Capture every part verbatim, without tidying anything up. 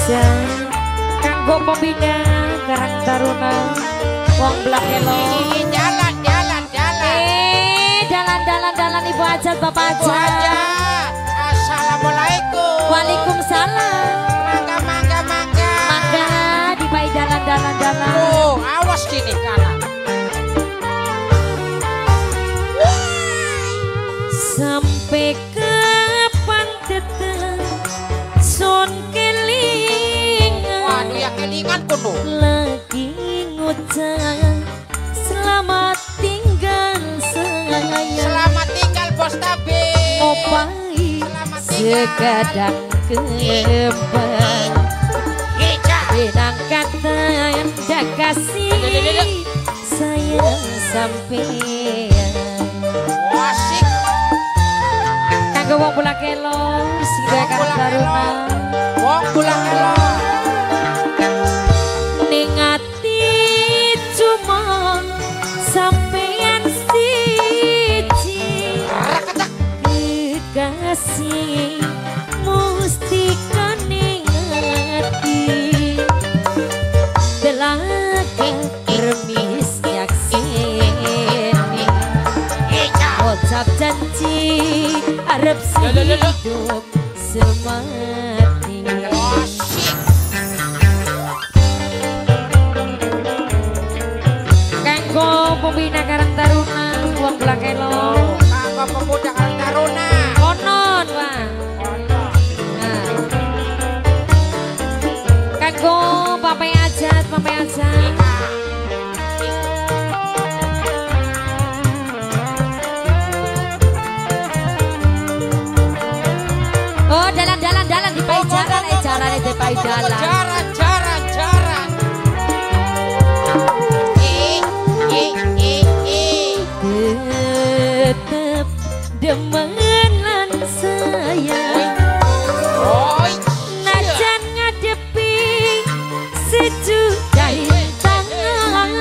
aja kanggo pembina Karang Taruna wong Blakelo jalan jalan jalan eh jalan jalan jalan Ibu Ajat Bapak Ajat. Assalamualaikum. Waalaikumsalam. Mangga mangga mangga mangga di pai jalan jalan jalan oh awas sini kanan sampai kapan tetap son keling waduh ya kelingan kudu lagi ngucap selamat tinggal sayang selamat tinggal bos tabe opai sekadang kembang benang kata anda kasih sayang sampean wasik kanggo wong Blakelo sing gawe Karang Taruna wong Blakelo ning ati cuma sampean siji kekasih musti kaning ati delaga remis yaksini ucap janji arep hidup semati kanggo pembina Karang Taruna wong Blakelo kanggo pemuda Karang Taruna konon Pak nah. kanggo Papai Ajat Papai Ajat oh jalan-jalan jalan di pai jalan eh jalan di pai jalan jalan jalan jalan eh eh eh eh tetep demenan sayang oi najan ngadepi sejuk dari tangan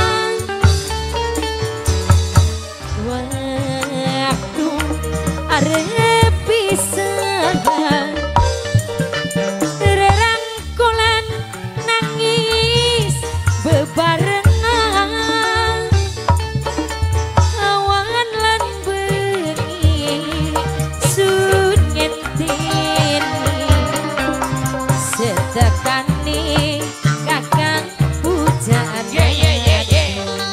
waktu arep pisahan rerangkulan nangis bebarengan awan lan bengi sun ngenteni setekani kakang pujaan ye ye ye ye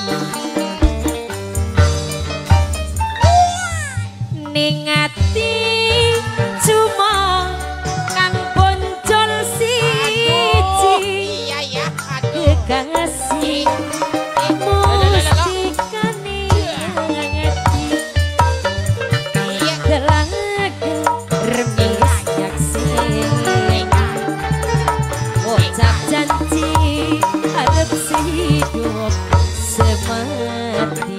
ning ati cuma kang poncol siji iya ya aduh kekasih musti kaning ati delaga remis yaksini ucap janji arep hidup semati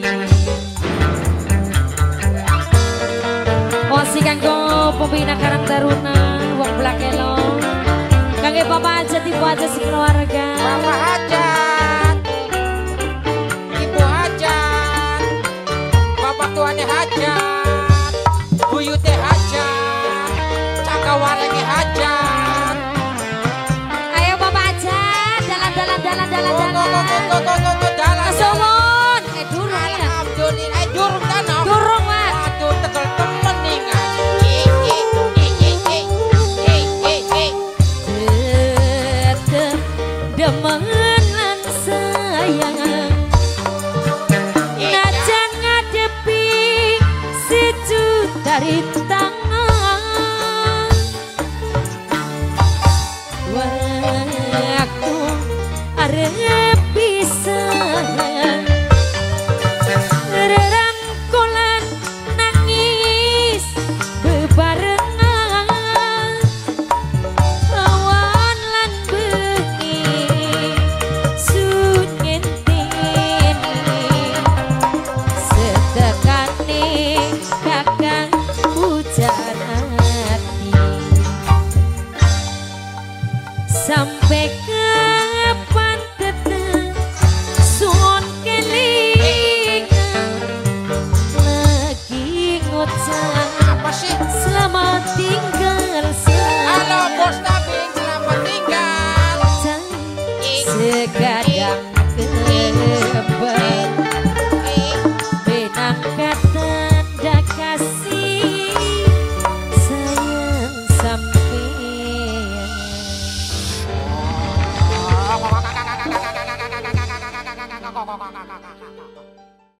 Osi kanggo pembina Karang Taruna wong Blakelo kangge Bapak Ajat Ibu Ajat sekeluarga Bapak Hajat Ibu Hajat Bapak tuane Hajat Buyute Hajat Cakawarenge Hajat ayo Bapak Ajat jalan-jalan jalan jalan Tuh, tuh, tuh, tuh, tuh, tuh, tuh, tuh, jalan kesuwun eh durung ya Alhamdulillah eh durung tanam durung Pak aduh tegel temen nih nggak eh eh eh eh eh eh eh tetep demenan sayang najan ngadepi sejuk dari tangan waktu arep